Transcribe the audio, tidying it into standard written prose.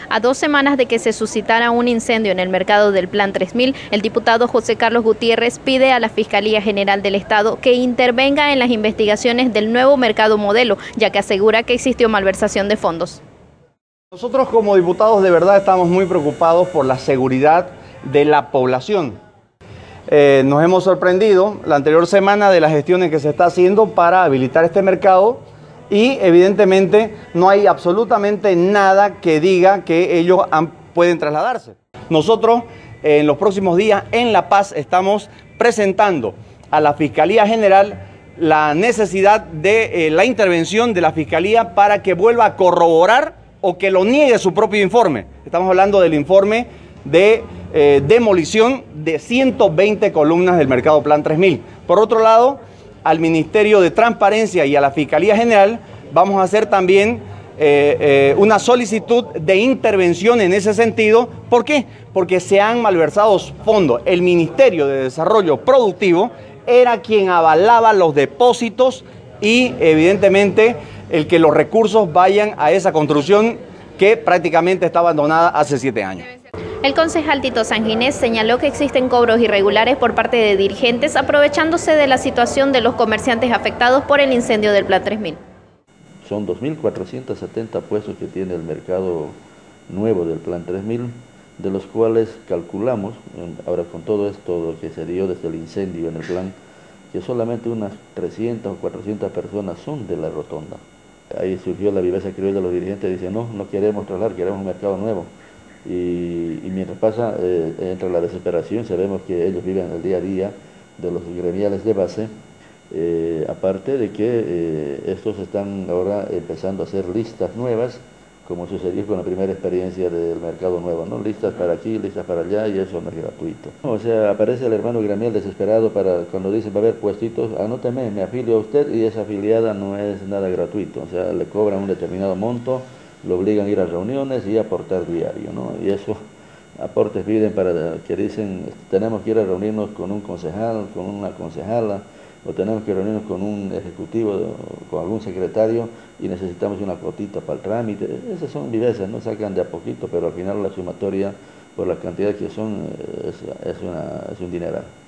A 2 semanas de que se suscitara un incendio en el mercado del Plan 3000, el diputado José Carlos Gutiérrez pide a la Fiscalía General del Estado que intervenga en las investigaciones del nuevo mercado modelo, ya que asegura que existió malversación de fondos. Nosotros como diputados de verdad estamos muy preocupados por la seguridad de la población. Nos hemos sorprendido la anterior semana de las gestiones que se está haciendo para habilitar este mercado y evidentemente no hay absolutamente nada que diga que ellos pueden trasladarse. Nosotros en los próximos días en La Paz estamos presentando a la Fiscalía General la necesidad de la intervención de la Fiscalía para que vuelva a corroborar o que lo niegue su propio informe. Estamos hablando del informe de demolición de 120 columnas del mercado Plan 3000. Por otro lado, al Ministerio de Transparencia y a la Fiscalía General vamos a hacer también una solicitud de intervención en ese sentido. ¿Por qué? Porque se han malversado fondos. El Ministerio de Desarrollo Productivo era quien avalaba los depósitos y evidentemente el que los recursos vayan a esa construcción que prácticamente está abandonada hace 7 años. El concejal Tito Sanginés señaló que existen cobros irregulares por parte de dirigentes aprovechándose de la situación de los comerciantes afectados por el incendio del Plan 3000. Son 2.470 puestos que tiene el mercado nuevo del Plan 3000, de los cuales calculamos, ahora con todo esto que se dio desde el incendio en el plan, que solamente unas 300 o 400 personas son de la rotonda. Ahí surgió la viveza criolla de los dirigentes, dicen no queremos trasladar, queremos un mercado nuevo. Y mientras pasa, entra la desesperación, sabemos que ellos viven el día a día de los gremiales de base, aparte de que estos están ahora empezando a hacer listas nuevas, como sucedió con la primera experiencia del mercado nuevo, ¿no? Listas para aquí, listas para allá, y eso no es gratuito. O sea, aparece el hermano gremial desesperado para cuando dice va a haber puestitos, anóteme, me afilio a usted, y esa afiliada no es nada gratuito, o sea, le cobran un determinado monto, lo obligan a ir a reuniones y a aportar diario, ¿no? Y esos aportes piden para que dicen tenemos que ir a reunirnos con un concejal, con una concejala, o tenemos que reunirnos con un ejecutivo, con algún secretario y necesitamos una cuotita para el trámite. Esas son vivezas, no sacan de a poquito, pero al final la sumatoria por la cantidad que son es un dineral.